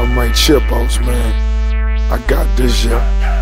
I'm Mike Chipos, man. I got this, yeah.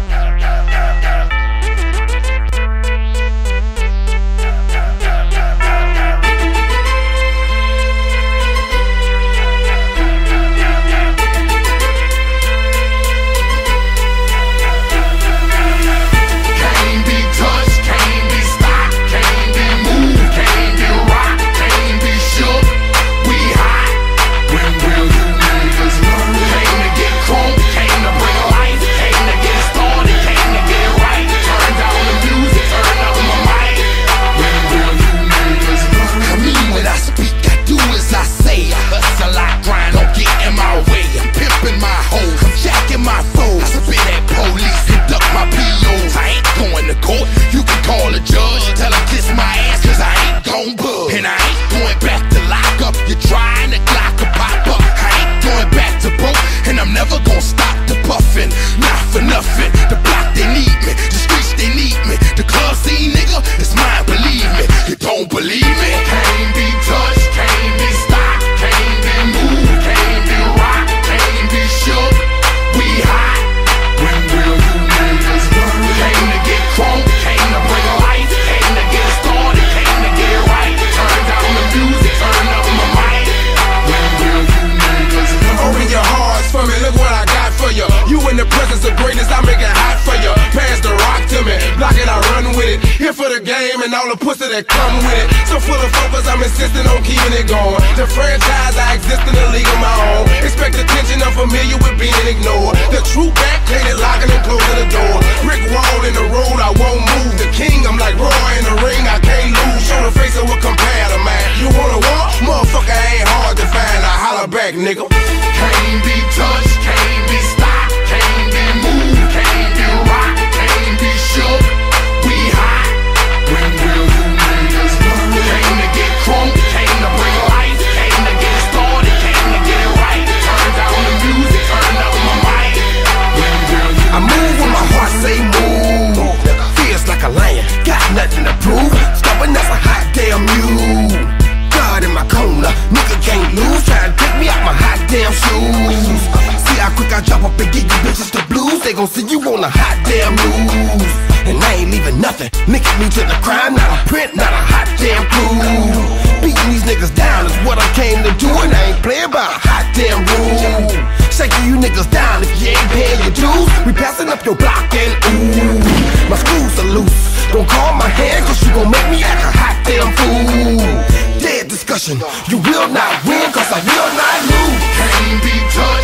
In the presence of greatness, I make it hot for you. Pass the rock to me, block it, I run with it. Here for the game and all the pussy that come with it. So full of focus, I'm insisting on keeping it going. The franchise, I exist in a league of my own. Expect attention, I'm familiar with being ignored. The true back, painted, locking and closing the door. Brick wall in the road, I won't move. The king, I'm like Roy in the ring, I can't lose. Show the face of what compare to man. You wanna war? Motherfucker ain't hard to find. I holler back, nigga. Can't be touched, can't be stopped. Can't be moved, can't be rocked, can't be shook. We hot. When will you niggas learn? Came to get crunk, came to bring life, came to get started, came to get it right. Turn down the music, turn up my mic. When will you I move when my heart say move. Feels like a lion, got nothing to prove. Stubborn as a hot damn mule. God in my corner, nigga can't lose. Try to take me out my hot damn shoes. See how quick I drop up and get you bitches the blues. They gon' see you on a hot damn news. And I ain't leaving nothing, linking me to the crime. Not a print, not a hot damn clue. Beating these niggas down is what I came to do. And I ain't playing by a hot damn rule. Shaking you niggas down if you ain't paying your dues. We passing up your block and ooh, my screws are loose. Don't call my hand cause you gon' make me act a hot damn fool. Dead discussion, you will not win cause I will not lose. can't be touched.